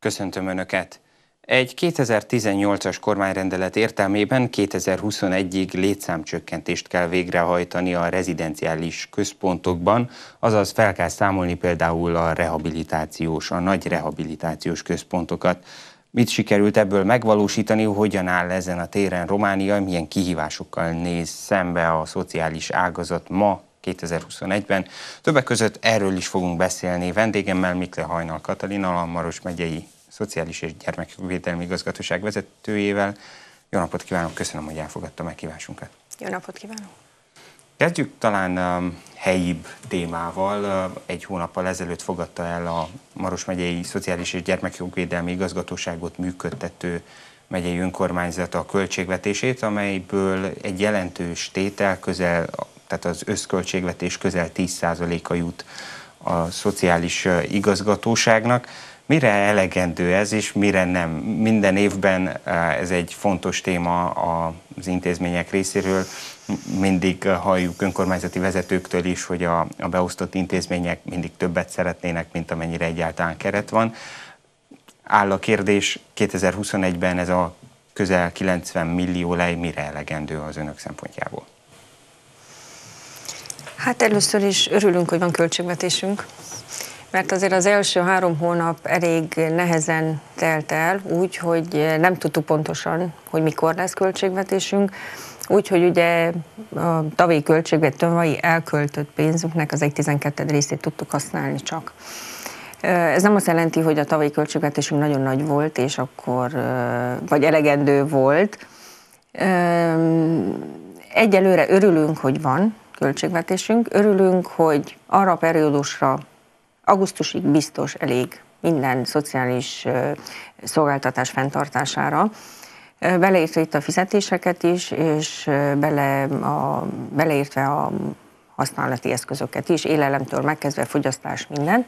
Köszöntöm Önöket! Egy 2018-as kormányrendelet értelmében 2021-ig létszámcsökkentést kell végrehajtani a rezidenciális központokban, azaz fel kell számolni például a nagy rehabilitációs központokat. Mit sikerült ebből megvalósítani, hogyan áll ezen a téren Románia, milyen kihívásokkal néz szembe a szociális ágazat ma, 2021-ben. Többek között erről is fogunk beszélni vendégemmel, Mikle Hajnal Katalina, a Maros megyei Szociális és Gyermekvédelmi Igazgatóság vezetőjével. Jó napot kívánok, köszönöm, hogy elfogadta meghívásunkat. Jó napot kívánok! Kezdjük talán helyibb témával. Egy hónappal ezelőtt fogadta el a Maros megyei Szociális és Gyermekvédelmi Igazgatóságot működtető megyei önkormányzata a költségvetését, amelyből egy jelentős tétel tehát az összköltségvetés közel 10%-a jut a szociális igazgatóságnak. Mire elegendő ez, és mire nem? Minden évben ez egy fontos téma az intézmények részéről. Mindig halljuk önkormányzati vezetőktől is, hogy a beosztott intézmények mindig többet szeretnének, mint amennyire egyáltalán keret van. Áll a kérdés, 2021-ben ez a közel 90 millió lej mire elegendő az önök szempontjából? Hát először is örülünk, hogy van költségvetésünk, mert azért az első 3 hónap elég nehezen telt el, úgy, hogy nem tudtuk pontosan, hogy mikor lesz költségvetésünk, úgyhogy ugye a tavalyi elköltött pénzünknek az 1/12 részét tudtuk használni csak. Ez nem azt jelenti, hogy a tavalyi költségvetésünk nagyon nagy volt, és akkor, vagy elegendő volt. Egyelőre örülünk, hogy van költségvetésünk, örülünk, hogy arra a periódusra augusztusig biztos elég minden szociális szolgáltatás fenntartására, beleértve itt a fizetéseket is, és beleértve a használati eszközöket is, élelemtől megkezdve fogyasztás, minden.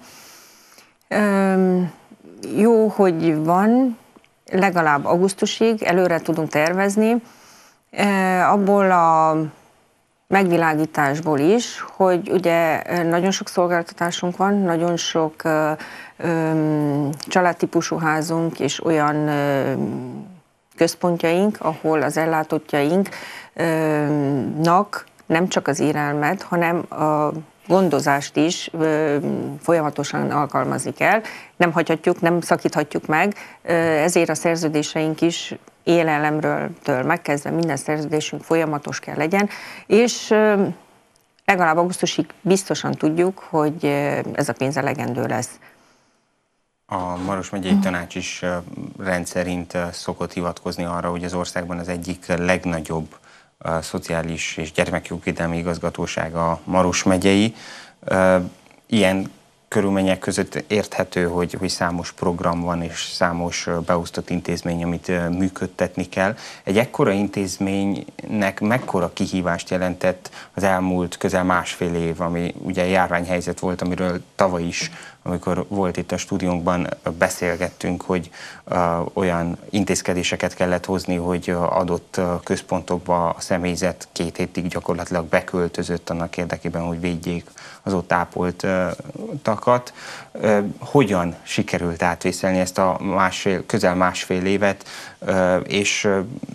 Jó, hogy van, legalább augusztusig előre tudunk tervezni, abból a megvilágításból is, hogy ugye nagyon sok szolgáltatásunk van, nagyon sok családtípusú házunk és olyan központjaink, ahol az ellátottjainknak nem csak az élelmet, hanem a gondozást is folyamatosan alkalmazni kell. Nem hagyhatjuk, nem szakíthatjuk meg, ezért a szerződéseink is élelemről megkezdve minden szerződésünk folyamatos kell legyen, és legalább augusztusig biztosan tudjuk, hogy ez a pénz elegendő lesz. A Maros megyei tanács is rendszerint szokott hivatkozni arra, hogy az országban az egyik legnagyobb szociális és gyermekjogvédelmi igazgatóság a Maros megyei. Ilyen körülmények között érthető, hogy számos program van és számos beosztott intézmény, amit működtetni kell. Egy ekkora intézménynek mekkora kihívást jelentett az elmúlt közel másfél év, ami ugye járványhelyzet volt, amiről tavaly is, amikor volt itt a stúdiónkban, beszélgettünk, hogy olyan intézkedéseket kellett hozni, hogy adott központokba a személyzet 2 hétig gyakorlatilag beköltözött annak érdekében, hogy védjék az ott ápoltakat. Hogyan sikerült átvészelni ezt a közel másfél évet, és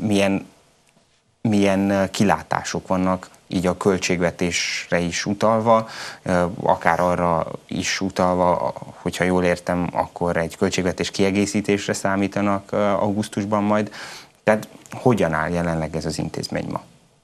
milyen kilátások vannak így a költségvetésre is utalva, akár arra is utalva, hogyha jól értem, akkor egy költségvetés kiegészítésre számítanak augusztusban majd. Tehát hogyan áll jelenleg ez az intézmény ma?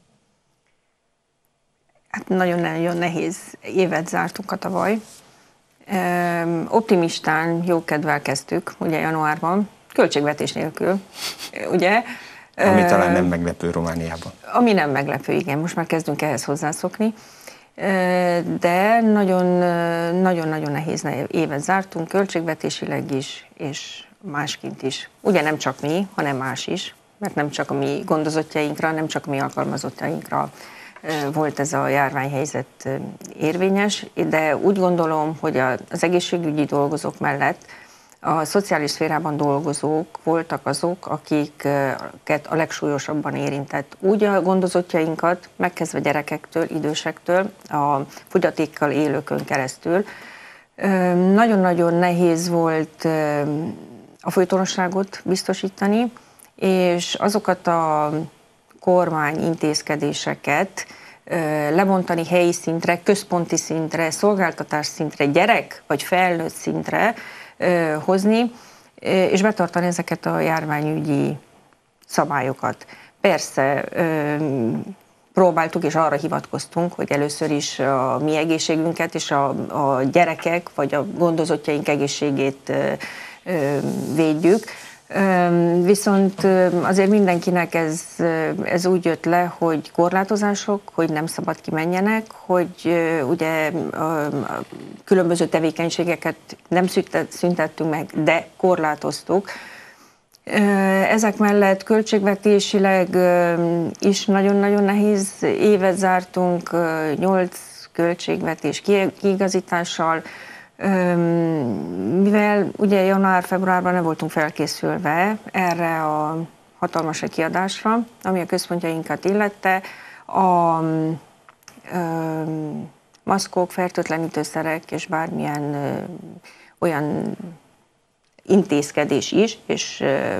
Hát nagyon-nagyon nehéz évet zártunk a tavaly. Optimistán, jókedvel kezdtük, ugye januárban, költségvetés nélkül, ugye. Ami talán nem meglepő Romániában. Ami nem meglepő, igen, most már kezdünk ehhez hozzászokni. De nagyon-nagyon nehéz évet zártunk, költségvetésileg is, és másként is. Ugye nem csak mi, hanem más is, mert nem csak a mi gondozottjainkra, nem csak a mi alkalmazottjainkra volt ez a járványhelyzet érvényes, de úgy gondolom, hogy az egészségügyi dolgozók mellett a szociális szférában dolgozók voltak azok, akiket a legsúlyosabban érintett. Úgy a gondozottjainkat, megkezdve gyerekektől, idősektől, a fogyatékkal élőkön keresztül. Nagyon-nagyon nehéz volt a folytonosságot biztosítani, és azokat a kormány intézkedéseket lebontani helyi szintre, központi szintre, szolgáltatás szintre, gyerek vagy felnőtt szintre hozni, és betartani ezeket a járványügyi szabályokat. Persze próbáltuk, és arra hivatkoztunk, hogy először is a mi egészségünket és a gyerekek vagy a gondozottjaink egészségét védjük. Viszont azért mindenkinek ez úgy jött le, hogy korlátozások, hogy nem szabad kimenjenek, hogy ugye különböző tevékenységeket nem szüntettünk meg, de korlátoztuk. Ezek mellett költségvetésileg is nagyon-nagyon nehéz évet zártunk, 8 költségvetés kiigazítással, mivel ugye január-februárban nem voltunk felkészülve erre a hatalmas kiadásra, ami a központjainkat illette, a maszkok, fertőtlenítőszerek és bármilyen olyan intézkedés is, és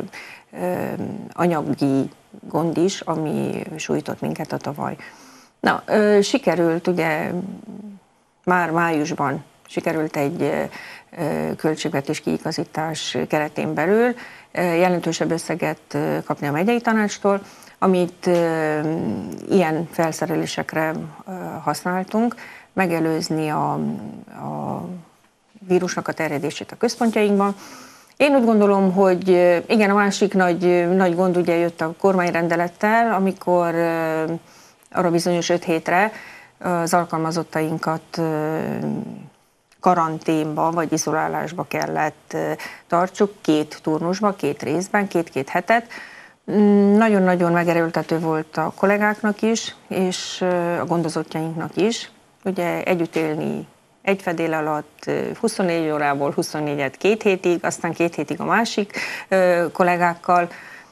anyagi gond is, ami sújtott minket a tavaly. Na, sikerült ugye már májusban sikerült egy költségvetés kiigazítás keretén belül jelentősebb összeget kapni a megyei tanácstól, amit ilyen felszerelésekre használtunk, megelőzni a vírusnak a terjedését a központjainkban. Én úgy gondolom, hogy igen, a másik nagy gond ugye jött a kormányrendelettel, amikor arra bizonyos 5 hétre az alkalmazottainkat karanténba vagy izolálásba kellett tartsuk, 2 turnusba, 2 részben, 2 hetet. Nagyon-nagyon megerőltető volt a kollégáknak is, és a gondozottjainknak is. Ugye együtt élni egy fedél alatt 24 órából 24-et 2 hétig, aztán 2 hétig a másik kollégákkal.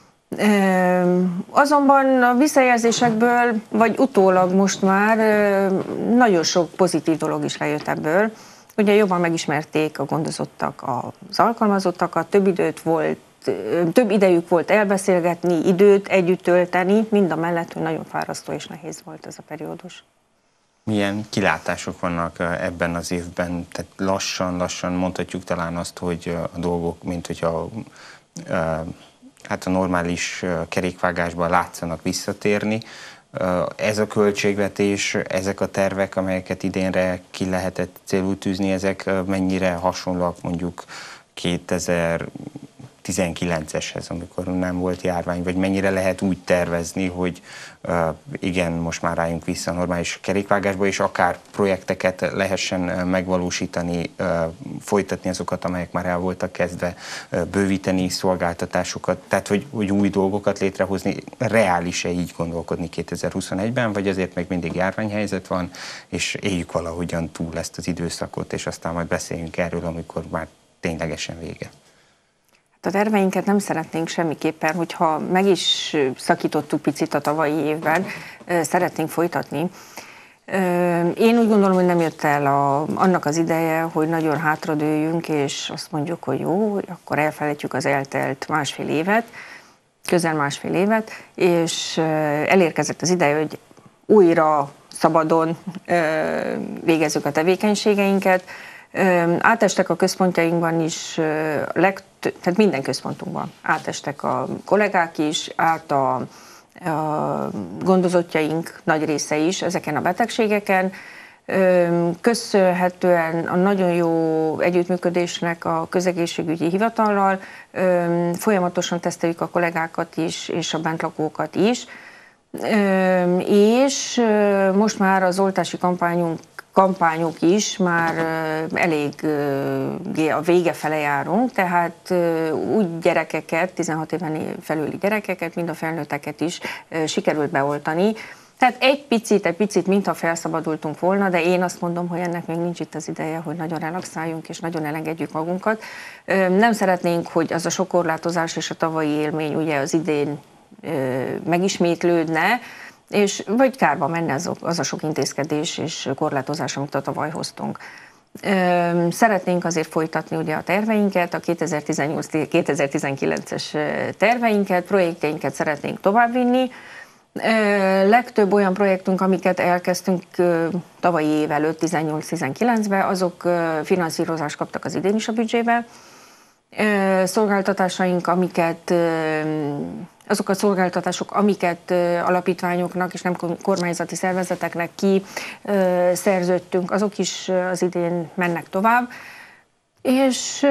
Azonban a visszajelzésekből, vagy utólag most már nagyon sok pozitív dolog is lejött ebből. Ugye jobban megismerték a gondozottak az alkalmazottakat, több idejük volt elbeszélgetni, időt együtt tölteni, mind a mellett, hogy nagyon fárasztó és nehéz volt ez a periódus. Milyen kilátások vannak ebben az évben? Tehát lassan mondhatjuk talán azt, hogy a dolgok, mint hogyha hát a normális kerékvágásban látszanak visszatérni. Ez a költségvetés, ezek a tervek, amelyeket idénre ki lehetett célul tűzni, ezek mennyire hasonlóak mondjuk 2019-eshez, amikor nem volt járvány, vagy mennyire lehet úgy tervezni, hogy igen, most már rájunk vissza a normális kerékvágásba, és akár projekteket lehessen megvalósítani, folytatni azokat, amelyek már el voltak kezdve, bővíteni szolgáltatásokat, tehát hogy új dolgokat létrehozni, reális-e így gondolkodni 2021-ben, vagy azért még mindig járványhelyzet van, és éljük valahogyan túl ezt az időszakot, és aztán majd beszéljünk erről, amikor már ténylegesen vége. A terveinket nem szeretnénk semmiképpen, hogyha meg is szakítottuk picit a tavalyi évben, szeretnénk folytatni. Én úgy gondolom, hogy nem jött el annak az ideje, hogy nagyon hátradőljünk, és azt mondjuk, hogy jó, akkor elfelejtjük az eltelt másfél évet, közel másfél évet, és elérkezett az ideje, hogy újra szabadon végezzük a tevékenységeinket. Átestek a központjainkban is, tehát minden központunkban átestek a kollégák is, a gondozottjaink nagy része is ezeken a betegségeken. Köszönhetően a nagyon jó együttműködésnek a közegészségügyi hivatallal folyamatosan teszteljük a kollégákat is, és a bentlakókat is. És most már az oltási kampányok is már elég a vége fele járunk, tehát úgy gyerekeket, 16 éven felüli gyerekeket, mind a felnőtteket is sikerült beoltani. Tehát egy picit, mintha felszabadultunk volna, de én azt mondom, hogy ennek még nincs itt az ideje, hogy nagyon relaxáljunk és nagyon elengedjük magunkat. Nem szeretnénk, hogy az a sok korlátozás és a tavalyi élmény ugye az idén megismétlődne, és vagy kárba menne az a sok intézkedés és korlátozás, amit a tavaly hoztunk. Szeretnénk azért folytatni ugye a terveinket, a 2018-2019-es terveinket, projektjeinket szeretnénk továbbvinni. Legtöbb olyan projektünk, amiket elkezdtünk tavalyi év előtt, 18-19-ben, azok finanszírozást kaptak az idén is a büdzsébe. Szolgáltatásaink, azok a szolgáltatások, amiket alapítványoknak és nem kormányzati szervezeteknek szerződtünk, azok is az idén mennek tovább. És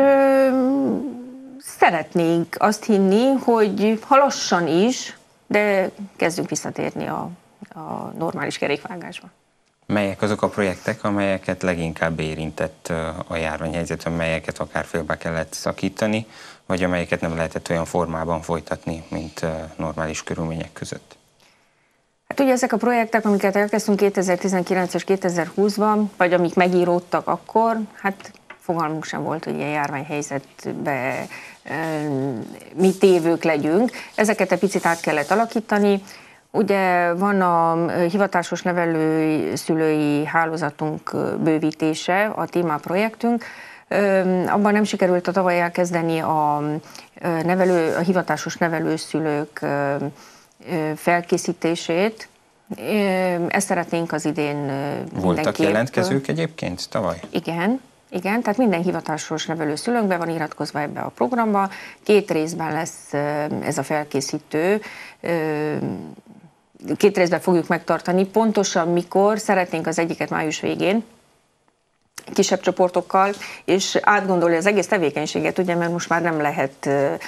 szeretnénk azt hinni, hogy ha lassan is, de kezdünk visszatérni a normális kerékvágásba. Melyek azok a projektek, amelyeket leginkább érintett a járványhelyzet, amelyeket akár félbe kellett szakítani, vagy amelyeket nem lehetett olyan formában folytatni, mint normális körülmények között? Hát ugye ezek a projektek, amiket elkezdtünk 2019 és 2020-ban, vagy amik megíródtak akkor, hát fogalmunk sem volt, hogy ilyen járványhelyzetbe mi tévők legyünk. Ezeket egy picit át kellett alakítani. Ugye van a hivatásos nevelőszülői hálózatunk bővítése, a TIMA projektünk. Abban nem sikerült a tavaly elkezdeni a hivatásos nevelőszülők felkészítését. Ezt szeretnénk az idén Voltak jelentkezők egyébként tavaly? Igen, tehát minden hivatásos nevelőszülőnk be van iratkozva ebbe a programba. 2 részben lesz ez a felkészítő. 2 részben fogjuk megtartani. Pontosan mikor, szeretnénk az egyiket május végén, kisebb csoportokkal, és átgondolni az egész tevékenységet, ugye, mert most már nem lehet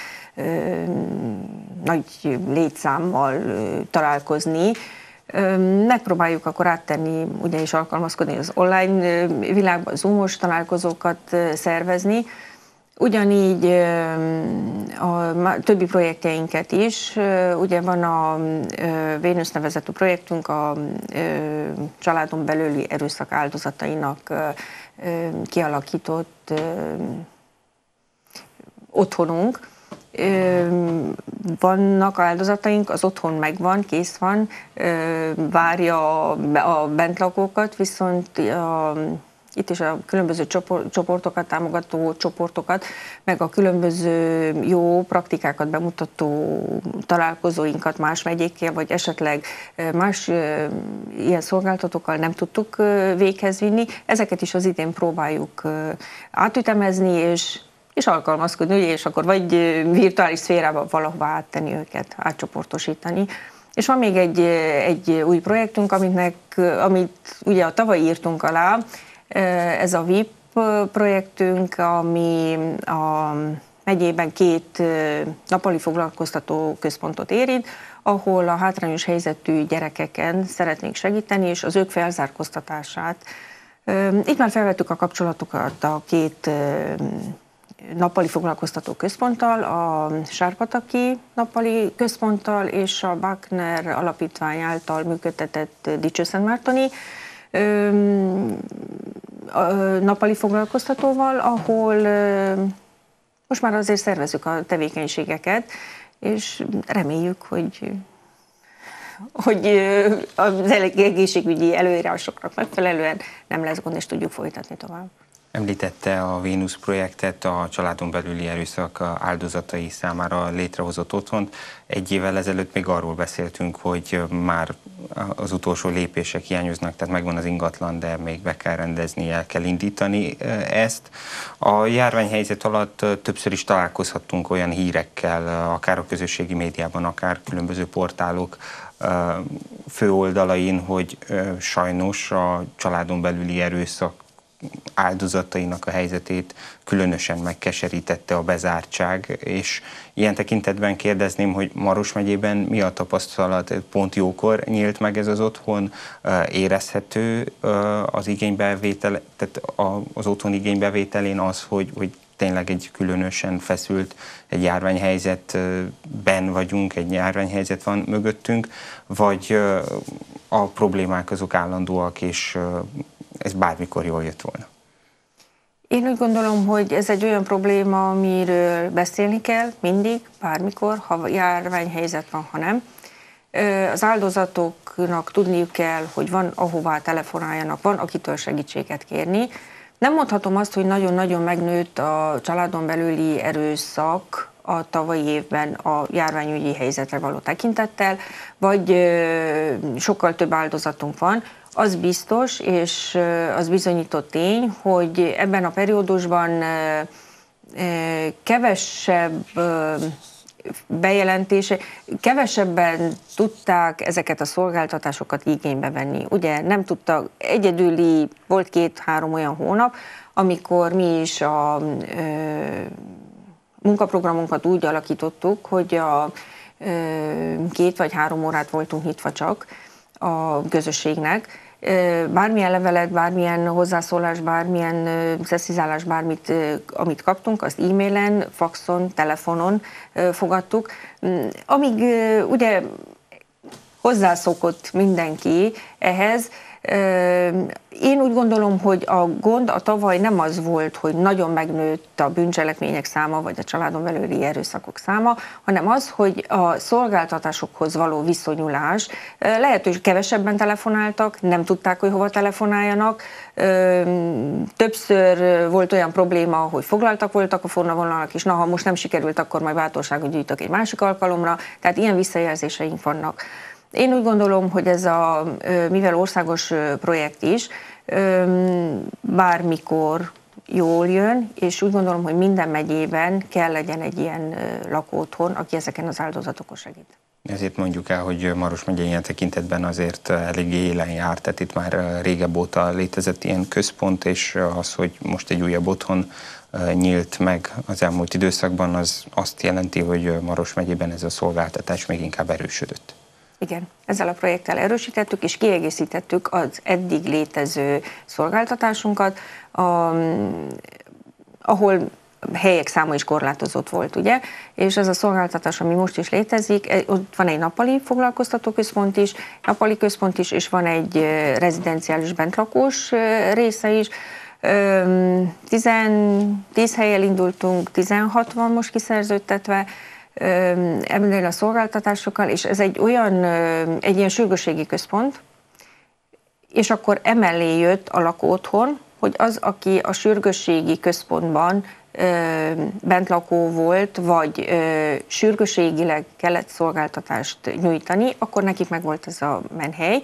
nagy létszámmal találkozni. Megpróbáljuk akkor áttenni, ugye, és alkalmazkodni az online világban, zoomos találkozókat szervezni. Ugyanígy a többi projektjeinket is, ugye van a Vénusz nevezetű projektünk, a családon belüli erőszak áldozatainak kialakított otthonunk. Vannak áldozataink, az otthon megvan, kész van, várja a bentlakókat, viszont itt is a különböző csoportokat, támogató csoportokat, meg a különböző jó praktikákat bemutató találkozóinkat más megyékkel, vagy esetleg más ilyen szolgáltatókkal nem tudtuk véghez vinni. Ezeket is az idén próbáljuk átütemezni, és alkalmazkodni, ugye, és akkor vagy virtuális szférába valahová áttenni őket, átcsoportosítani. És van még egy új projektünk, amit ugye a tavaly írtunk alá, ez a VIP projektünk, ami a megyében 2 nappali foglalkoztató központot érint, ahol a hátrányos helyzetű gyerekeken szeretnénk segíteni, és az ők felzárkóztatását. Itt már felvettük a kapcsolatokat a 2 nappali foglalkoztató központtal, a Sárpataki nappali központtal és a Bachner alapítvány által működtetett Dicsőszentmártoni nappali foglalkoztatóval, ahol most már azért szervezzük a tevékenységeket, és reméljük, hogy az egészségügyi előírásoknak megfelelően nem lesz gond, és tudjuk folytatni tovább. Említette a Vénusz projektet, a családon belüli erőszak áldozatai számára létrehozott otthont. 1 évvel ezelőtt még arról beszéltünk, hogy már az utolsó lépések hiányoznak, tehát megvan az ingatlan, de még be kell rendezni, el kell indítani ezt. A járványhelyzet alatt többször is találkozhattunk olyan hírekkel, akár a közösségi médiában, akár különböző portálok főoldalain, hogy sajnos a családon belüli erőszak áldozatainak a helyzetét különösen megkeserítette a bezártság, és ilyen tekintetben kérdezném, hogy Maros megyében mi a tapasztalat, pont jókor nyílt meg ez az otthon, érezhető az igénybevétel, tehát az otthon igénybevételén az, hogy tényleg egy különösen feszült, egy járványhelyzetben vagyunk, egy járványhelyzet van mögöttünk, vagy a problémák azok állandóak, és ez bármikor jól jött volna? Én úgy gondolom, hogy ez egy olyan probléma, amiről beszélni kell mindig, bármikor, ha járványhelyzet van, ha nem. Az áldozatoknak tudniuk kell, hogy van ahová telefonáljanak, van akitől segítséget kérni. Nem mondhatom azt, hogy nagyon-nagyon megnőtt a családon belüli erőszak a tavalyi évben a járványügyi helyzetre való tekintettel, vagy sokkal több áldozatunk van. Az biztos, és az bizonyított tény, hogy ebben a periódusban kevesebb bejelentése, kevesebben tudták ezeket a szolgáltatásokat igénybe venni. Ugye nem tudtak, egyedüli volt 2-3 olyan hónap, amikor mi is a munkaprogramunkat úgy alakítottuk, hogy a 2 vagy 3 órát voltunk nyitva csak a közösségnek. Bármilyen levelet, bármilyen hozzászólás, bármilyen szeszizálás, bármit, amit kaptunk, azt e-mailen, faxon, telefonon fogadtuk. Amíg ugye hozzászokott mindenki ehhez, én úgy gondolom, hogy a gond a tavaly nem az volt, hogy nagyon megnőtt a bűncselekmények száma, vagy a családon belüli erőszakok száma, hanem az, hogy a szolgáltatásokhoz való viszonyulás, lehet, hogy kevesebben telefonáltak, nem tudták, hogy hova telefonáljanak, többször volt olyan probléma, hogy foglaltak voltak a vonalak, és na, ha most nem sikerült, akkor majd bátorságot gyűjtök egy másik alkalomra, tehát ilyen visszajelzéseink vannak. Én úgy gondolom, hogy ez mivel országos projekt is, bármikor jól jön, és úgy gondolom, hogy minden megyében kell legyen egy ilyen lakóotthon, aki ezeken az áldozatokon segít. Ezért mondjuk el, hogy Maros megye ilyen tekintetben azért eléggé élen jár, tehát itt már régebb óta létezett ilyen központ, és az, hogy most egy újabb otthon nyílt meg az elmúlt időszakban, az azt jelenti, hogy Maros megyében ez a szolgáltatás még inkább erősödött. Igen, ezzel a projekttel erősítettük és kiegészítettük az eddig létező szolgáltatásunkat, ahol helyek száma is korlátozott volt, ugye, és ez a szolgáltatás, ami most is létezik, ott van egy nappali foglalkoztatóközpont is, nappali központ is, és van egy rezidenciális bentlakós része is. 10 hellyel indultunk, 16 van most kiszerződtetve, ebben a szolgáltatásokkal, és ez egy ilyen sürgősségi központ, és akkor emellé jött a lakóotthon, hogy az, aki a sürgősségi központban bentlakó volt, vagy sürgősségileg kellett szolgáltatást nyújtani, akkor nekik meg volt ez a menhely.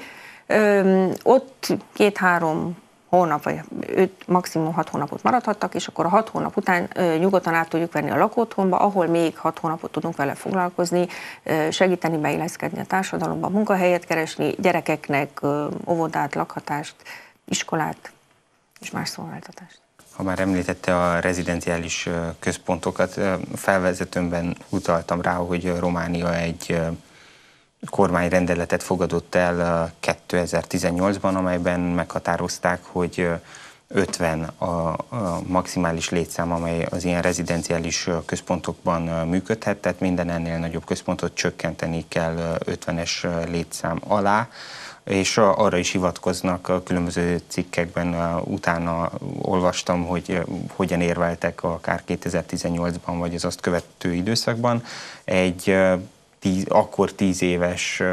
Ott 2-3 hónap, vagy 5, maximum 6 hónapot maradhattak, és akkor a 6 hónap után nyugodtan át tudjuk venni a lakóotthonba, ahol még 6 hónapot tudunk vele foglalkozni, segíteni, beilleszkedni a társadalomba, munkahelyet keresni, gyerekeknek óvodát, lakhatást, iskolát és más szolgáltatást. Ha már említette a rezidenciális központokat, felvezetőmben utaltam rá, hogy Románia egy kormányrendeletet fogadott el 2018-ban, amelyben meghatározták, hogy 50 a maximális létszám, amely az ilyen rezidenciális központokban működhet, tehát minden ennél nagyobb központot csökkenteni kell 50-es létszám alá, és arra is hivatkoznak a különböző cikkekben, utána olvastam, hogy hogyan érveltek akár 2018-ban, vagy az azt követő időszakban. Egy akkor 10 éves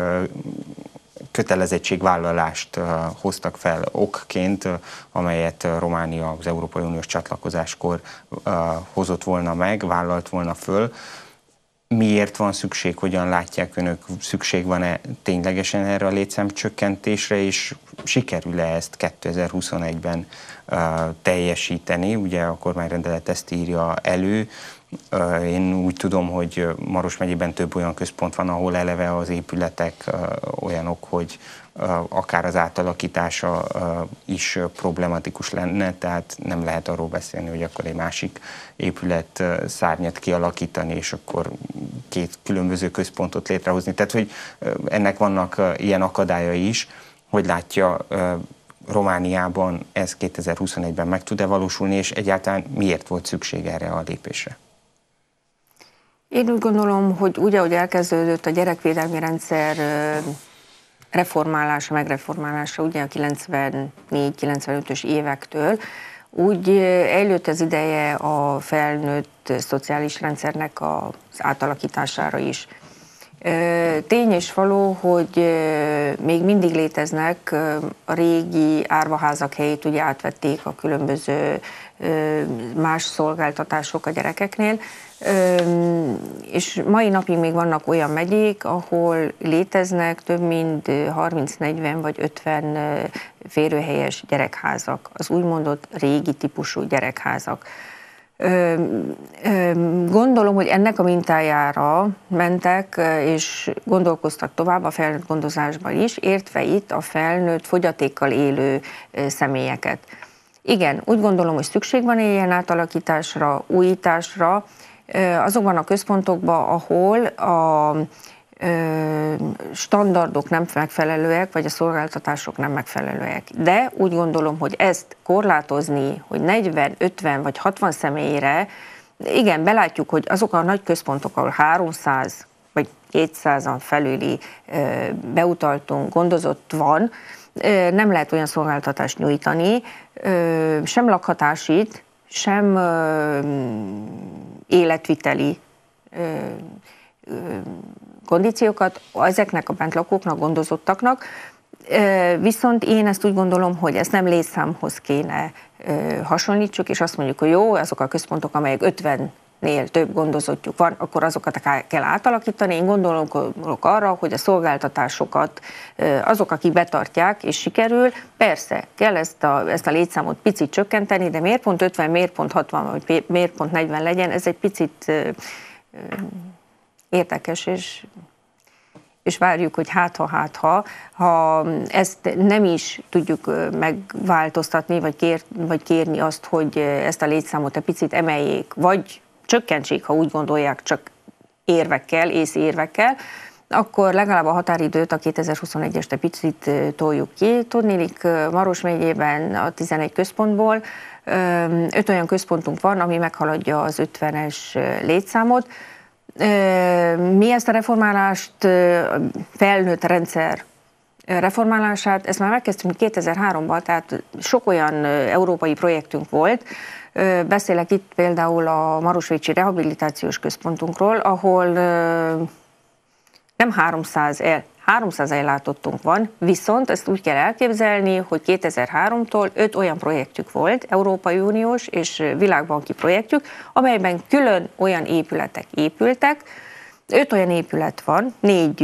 kötelezettségvállalást hoztak fel okként, amelyet Románia az Európai Uniós csatlakozáskor hozott volna meg, vállalt volna föl. Miért van szükség, hogyan látják önök, szükség van-e ténylegesen erre a létszámcsökkentésre, és sikerül-e ezt 2021-ben teljesíteni? Ugye a kormányrendelet ezt írja elő. Én úgy tudom, hogy Maros megyében több olyan központ van, ahol eleve az épületek olyanok, hogy akár az átalakítása is problematikus lenne, tehát nem lehet arról beszélni, hogy akkor egy másik épület szárnyat kialakítani, és akkor 2 különböző központot létrehozni. Tehát, hogy ennek vannak ilyen akadályai is, hogy látja, Romániában ez 2021-ben meg tud-e valósulni, és egyáltalán miért volt szükség erre a lépésre? Én úgy gondolom, hogy úgy, ahogy elkezdődött a gyerekvédelmi rendszer reformálása, megreformálása, ugye a 94-95-ös évektől, úgy eljött az ideje a felnőtt szociális rendszernek az átalakítására is. Tény és való, hogy még mindig léteznek a régi árvaházak helyét, ugye átvették a különböző más szolgáltatások a gyerekeknél, és mai napig még vannak olyan megyék, ahol léteznek több mint 30-40 vagy 50 férőhelyes gyerekházak, az úgymondott régi típusú gyerekházak. Gondolom, hogy ennek a mintájára mentek, és gondolkoztak tovább a felnőtt gondozásban is, értve itt a felnőtt fogyatékkal élő személyeket. Igen, úgy gondolom, hogy szükség van ilyen átalakításra, újításra, azokban a központokban, ahol a standardok nem megfelelőek, vagy a szolgáltatások nem megfelelőek. De úgy gondolom, hogy ezt korlátozni, hogy 40, 50 vagy 60 személyre, igen, belátjuk, hogy azok a nagy központok, ahol 300 vagy 200-an felüli beutaltunk, gondozott van, nem lehet olyan szolgáltatást nyújtani, sem lakhatásit, sem életviteli kondíciókat ezeknek a bentlakóknak, gondozottaknak, viszont én ezt úgy gondolom, hogy ezt nem létszámhoz kéne hasonlítsuk, és azt mondjuk, hogy jó, azok a központok, amelyek 50-nél több gondozottjuk van, akkor azokat kell átalakítani. Én gondolok arra, hogy a szolgáltatásokat azok, akik betartják, és sikerül, persze kell ezt a létszámot picit csökkenteni, de miért pont 50, miért pont 60, vagy miért pont 40 legyen, ez egy picit érdekes, és várjuk, hogy ha ezt nem is tudjuk megváltoztatni, vagy kérni azt, hogy ezt a létszámot egy picit emeljék, vagy csökkentsék, ha úgy gondolják, csak érvekkel, észérvekkel, akkor legalább a határidőt, a 2021-est egy picit toljuk ki. Tudniillik, Maros megyében a 11 központból 5 olyan központunk van, ami meghaladja az 50-es létszámot. Mi ezt a reformálást, felnőtt rendszer reformálását, ezt már megkezdtünk 2003-ban, tehát sok olyan európai projektünk volt. Beszélek itt például a Marosvécsi Rehabilitációs Központunkról, ahol nem 300 ellátottunk van, viszont ezt úgy kell elképzelni, hogy 2003-tól 5 olyan projektjük volt, Európai Uniós és világbanki projektjük, amelyben külön olyan épületek épültek, 5 olyan épület van, 4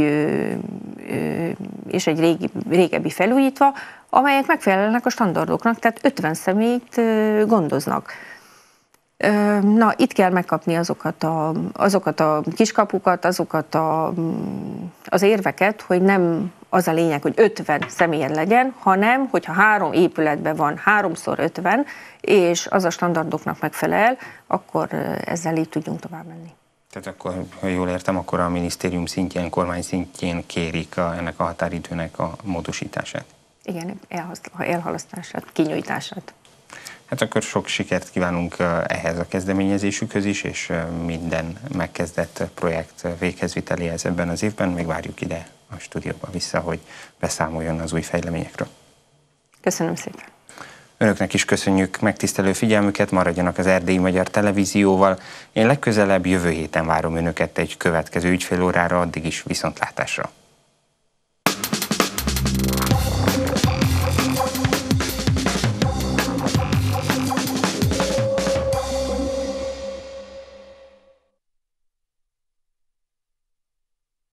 és egy régebbi felújítva, amelyek megfelelnek a standardoknak, tehát 50 személyt gondoznak. Na, itt kell megkapni azokat a kiskapukat, azokat az érveket, hogy nem az a lényeg, hogy 50 személyen legyen, hanem, hogyha 3 épületben van 3x50, és az a standardoknak megfelel, akkor ezzel így tudjunk tovább menni. Tehát akkor, ha jól értem, akkor a minisztérium szintjén, kormány szintjén kérik ennek a határidőnek a módosítását. Igen, elhalasztását, kinyújtását. Hát akkor sok sikert kívánunk ehhez a kezdeményezésükhöz is, és minden megkezdett projekt véghezviteléhez ebben az évben. Még várjuk ide a stúdióba vissza, hogy beszámoljon az új fejleményekről. Köszönöm szépen. Önöknek is köszönjük megtisztelő figyelmüket, maradjanak az Erdélyi Magyar Televízióval. Én legközelebb jövő héten várom Önöket egy következő ügyfélórára, addig is viszontlátásra.